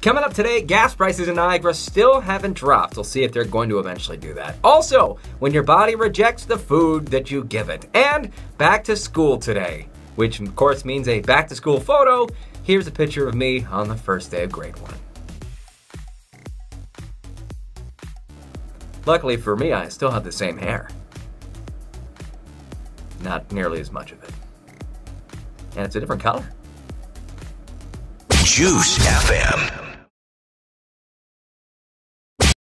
Coming up today, gas prices in Niagara still haven't dropped. We'll see if they're going to eventually do that. Also, when your body rejects the food that you give it. And back to school today, which of course means a back to school photo. Here's a picture of me on the first day of grade 1. Luckily for me, I still have the same hair. Not nearly as much of it. And it's a different color. Juice FM.